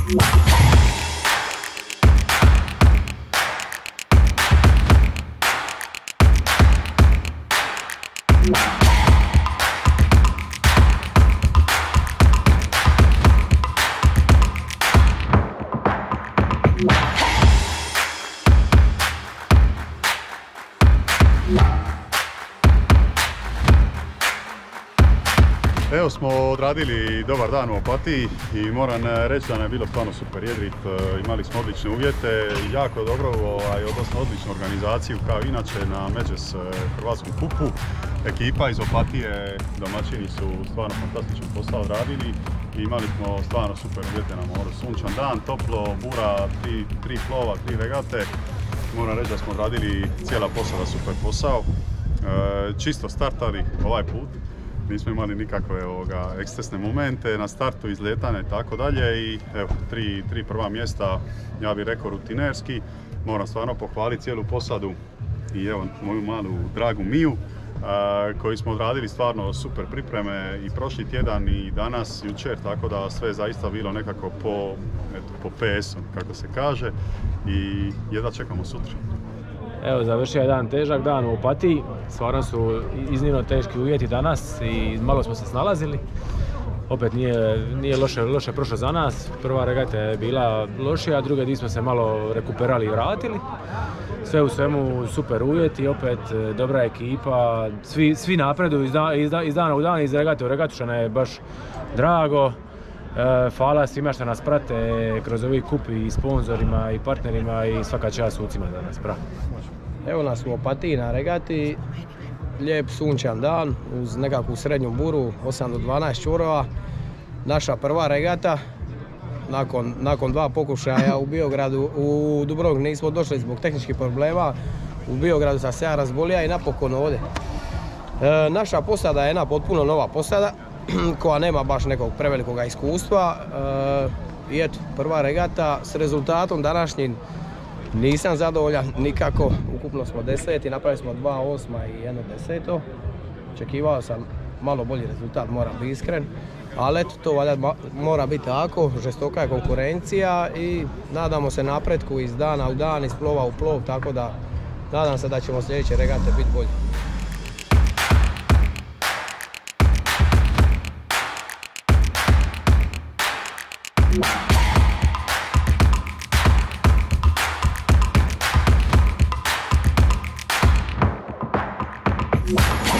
Evo smo odradili dobar dan u Opatiji i moram reći da nam je bilo stvarno super jedrit, imali smo odlične uvjete, jako dobro, odnosno odličnu organizaciju kao inače na Međes Hrvatskom kupu. Ekipa iz Opatije, domaćini su stvarno fantastičan posao odradili i imali smo stvarno super uvjete na moru. Sunčan dan, toplo, bura, tri plova, 3 regate. Moram reći da smo odradili cijela posada super posao. Čisto startali ovaj put. Nismo imali nikakve ekscesne momente na startu, izletane i tako dalje i evo, tri prva mjesta, ja bih rekao rutinerski. Moram stvarno pohvaliti cijelu posadu i evo moju malu dragu Miju koji smo odradili stvarno super pripreme i prošli tjedan i danas, jučer, tako da sve je zaista bilo nekako po PS-u, kako se kaže, i jedva čekamo sutra. Evo, završio je jedan težak dan u Opatiji, stvarno su iznimno teški uvjeti danas i malo smo se snalazili. Opet nije loše prošlo za nas, prva regata je bila lošija, druge di smo se malo rekuperali i vratili. Sve u svemu super uvjeti, opet dobra ekipa, svi napreduju iz dana u dan, iz regate u regatu, što nam je baš drago. Hvala svima što nas prate kroz ovaj kup i sponzorima i partnerima i svaka čast sucima da nas prate. Evo nas u Opatiji na regati, lijep sunčan dan uz nekakvu srednju buru, 8 do 12 čvorova. Naša prva regata, nakon 2 pokušaja u Biogradu, u Dubrovnik nismo došli zbog tehničkih problema. U Biogradu sam se ja razbolio i napokon ovdje. Naša posada je jedna potpuno nova posada koja nema baš nekog prevelikog iskustva. I eto, prva regata s rezultatom današnjim nisam zadovoljan nikako. Ukupno smo 10. napravili smo 2 8. i 1 10. Očekivao sam malo bolji rezultat, moram biti iskren. Ali eto, to valjda mora biti tako, žestoka je konkurencija i nadamo se napretku iz dana u dan, iz plova u plov, tako da nadam se da ćemo sljedeće regate biti bolji. Wow.